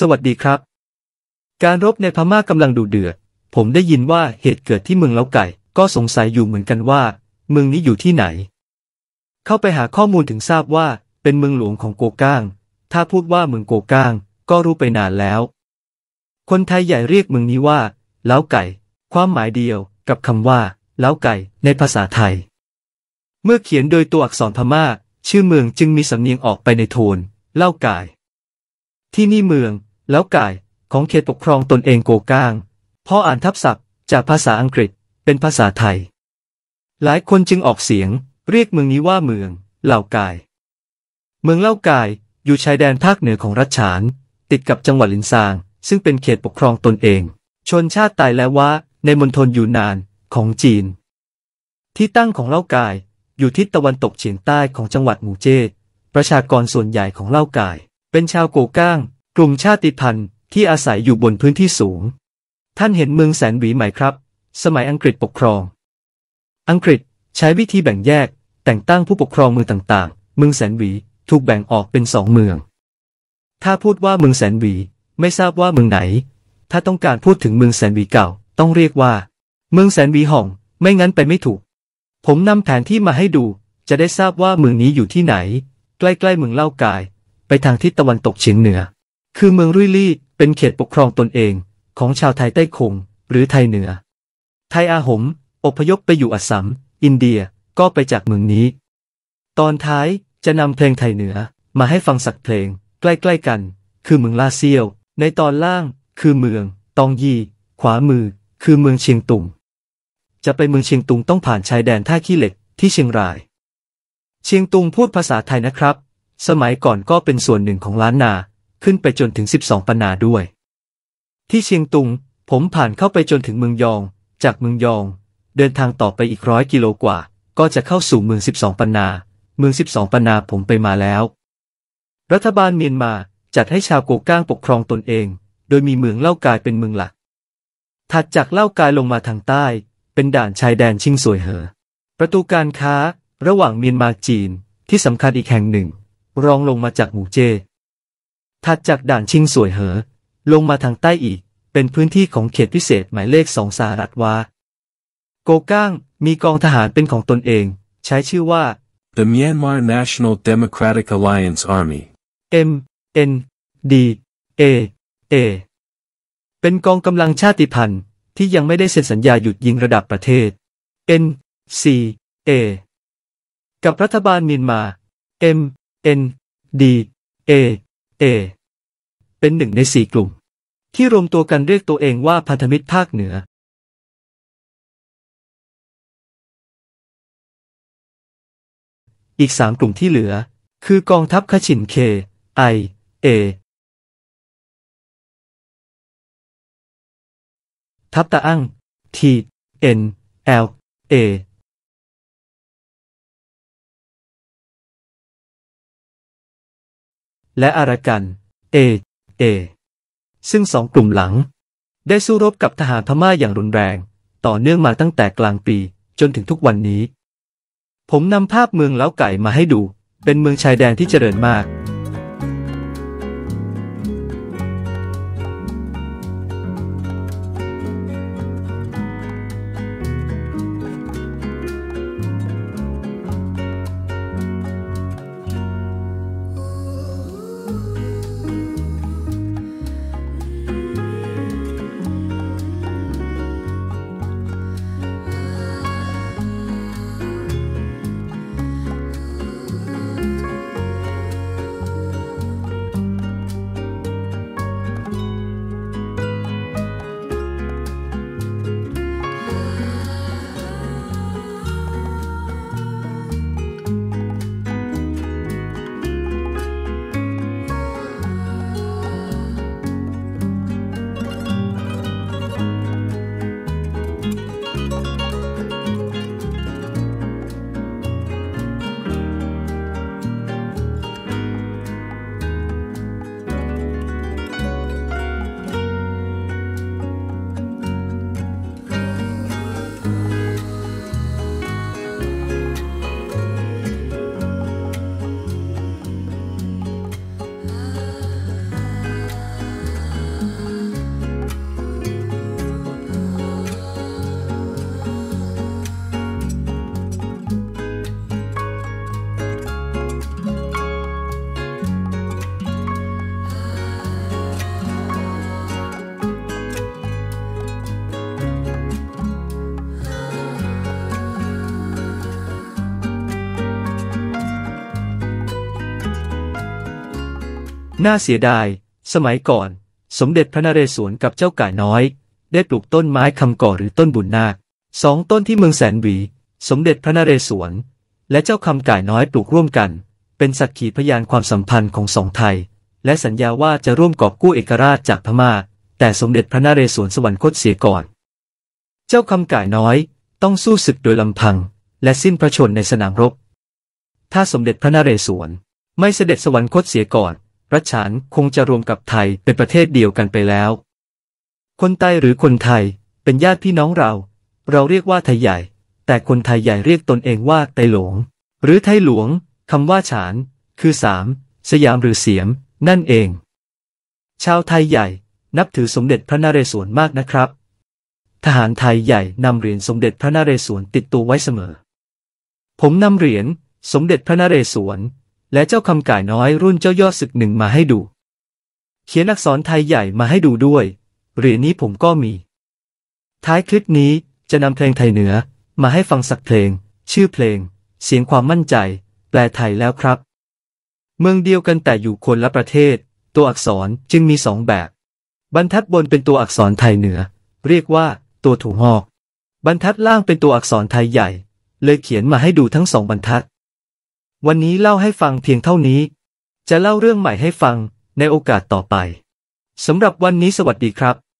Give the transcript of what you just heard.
สวัสดีครับการรบในพม่ากำลังดุเดือดผมได้ยินว่าเหตุเกิดที่เมืองเล้าไก่ก็สงสัยอยู่เหมือนกันว่าเมืองนี้อยู่ที่ไหนเข้าไปหาข้อมูลถึงทราบว่าเป็นเมืองหลวงของโกก้างถ้าพูดว่าเมืองโกก้างก็รู้ไปนานแล้วคนไทยใหญ่เรียกเมืองนี้ว่าเล้าไก่ความหมายเดียวกับคำว่าเล้าไก่ในภาษาไทยเมื่อเขียนโดยตัวอักษรพม่าชื่อเมืองจึงมีสำเนียงออกไปในโทนเล้าไก่ที่นี่เมืองเล้าไก่ของเขตปกครองตนเองโกก้างพออ่านทับศัพท์จากภาษาอังกฤษเป็นภาษาไทยหลายคนจึงออกเสียงเรียกเมืองนี้ว่าเมืองเล้าไก่เมืองเล้าไก่อยู่ชายแดนภาคเหนือของรัฐฉานติดกับจังหวัดลินซางซึ่งเป็นเขตปกครองตนเองชนชาติไตและวะในมณฑลยูนนานของจีนที่ตั้งของเล้าไก่อยู่ทิศตะวันตกเฉียงใต้ของจังหวัดหมู่เจ้ประชากรส่วนใหญ่ของเล้าไก่เป็นชาวโกก้างกลุ่มชาติพันธุ์ที่อาศัยอยู่บนพื้นที่สูงท่านเห็นเมืองแสนหวีไหมครับสมัยอังกฤษปกครองอังกฤษใช้วิธีแบ่งแยกแต่งตั้งผู้ปกครองเมืองต่างๆเมืองแสนหวีถูกแบ่งออกเป็น2 เมืองถ้าพูดว่าเมืองแสนหวีไม่ทราบว่าเมืองไหนถ้าต้องการพูดถึงเมืองแสนหวีเก่าต้องเรียกว่าเมืองแสนหวีห่องไม่งั้นไปไม่ถูกผมนำแผนที่มาให้ดูจะได้ทราบว่าเมืองนี้อยู่ที่ไหนใกล้ๆเมืองเล้าไก่ไปทางทิศตะวันตกเฉียงเหนือคือเมืองรุ่ยลี่เป็นเขตปกครองตนเองของชาวไทยใต้คงหรือไทยเหนือไทยอาหมอพยพไปอยู่อัสสัมอินเดียก็ไปจากเมืองนี้ตอนท้ายจะนำเพลงไทยเหนือมาให้ฟังสักเพลงใกล้ๆกันคือเมืองลาเซียวในตอนล่างคือเมืองตองยีขวามือคือเมืองเชียงตุงจะไปเมืองเชียงตุงต้องผ่านชายแดนท่าขี้เหล็กที่เชียงรายเชียงตุงพูดภาษาไทยนะครับสมัยก่อนก็เป็นส่วนหนึ่งของล้านนาขึ้นไปจนถึง12 ปันนาด้วยที่เชียงตุงผมผ่านเข้าไปจนถึงเมืองยองจากเมืองยองเดินทางต่อไปอีก100 กิโลกว่าก็จะเข้าสู่เมือง12 ปันนาเมือง12 ปันนาผมไปมาแล้วรัฐบาลเมียนมาจัดให้ชาวโกก้างปกครองตนเองโดยมีเมืองเล้าไก่เป็นเมืองหลักถัดจากเล้าไก่ลงมาทางใต้เป็นด่านชายแดนชิงซวยเหอประตูการค้าระหว่างเมียนมาจีนที่สำคัญอีกแห่งหนึ่งรองลงมาจากหมู่เจ้ถัดจากด่านชิงซวยเหอลงมาทางใต้อีกเป็นพื้นที่ของเขตพิเศษหมายเลข2สหรัฐวาโกก้างมีกองทหารเป็นของตนเองใช้ชื่อว่า The Myanmar National Democratic Alliance Army MNDAA เป็นกองกำลังชาติพันธุ์ที่ยังไม่ได้เซ็นสัญญาหยุดยิงระดับประเทศ NCA กับรัฐบาลเมียนมา MNDAA เป็น1 ใน 4 กลุ่มที่รวมตัวกันเรียกตัวเองว่าพันธมิตรภาคเหนืออีก3 กลุ่มที่เหลือคือกองทัพคชิน KIA ทัพตะอั่ง TNLA และอารากัน AA ซึ่ง2 กลุ่มหลังได้สู้รบกับทหารพม่าอย่างรุนแรงต่อเนื่องมาตั้งแต่กลางปีจนถึงทุกวันนี้ผมนำภาพเมืองเล้าไก่มาให้ดูเป็นเมืองชายแดนที่เจริญมากน่าเสียดายสมัยก่อนสมเด็จพระนเรศวรกับเจ้าก่ายน้อยได้ปลูกต้นไม้คำก่อหรือต้นบุญนาค2 ต้นที่เมืองแสนหวีสมเด็จพระนเรศวรและเจ้าคำก่ายน้อยปลูกร่วมกันเป็นสักขีพยานความสัมพันธ์ของสองไทยและสัญญาว่าจะร่วมกอบกู้เอกราชจากพม่าแต่สมเด็จพระนเรศวรสวรรคตเสียก่อนเจ้าคำก่ายน้อยต้องสู้ศึกโดยลำพังและสิ้นพระชนม์ในสนามรบถ้าสมเด็จพระนเรศวรไม่เสด็จสวรรคตเสียก่อนรัชฉานคงจะรวมกับไทยเป็นประเทศเดียวกันไปแล้วคนไต้หรือคนไทยเป็นญาติพี่น้องเราเรียกว่าไทยใหญ่แต่คนไทยใหญ่เรียกตนเองว่าไต้หลวงหรือไทยหลวงคำว่าฉานคือสยามหรือเสียมนั่นเองชาวไทยใหญ่นับถือสมเด็จพระนเรศวรมากนะครับทหารไทยใหญ่นำเหรียญสมเด็จพระนเรศวรติดตัวไว้เสมอผมนำเหรียญสมเด็จพระนเรศวรและเจ้าคำก่ายน้อยรุ่นเจ้ายอดศึก1มาให้ดูเขียนอักษรไทยใหญ่มาให้ดูด้วยเหรียญนี้ผมก็มีท้ายคลิปนี้จะนำเพลงไทยเหนือมาให้ฟังสักเพลงชื่อเพลงเสียงความมั่นใจแปลไทยแล้วครับเมืองเดียวกันแต่อยู่คนละประเทศตัวอักษรจึงมี2แบบบรรทัดบนเป็นตัวอักษรไทยเหนือเรียกว่าตัวถั่วงอกบรรทัดล่างเป็นตัวอักษรไทยใหญ่เลยเขียนมาให้ดูทั้ง2บรรทัดวันนี้เล่าให้ฟังเพียงเท่านี้จะเล่าเรื่องใหม่ให้ฟังในโอกาสต่อไปสำหรับวันนี้สวัสดีครับ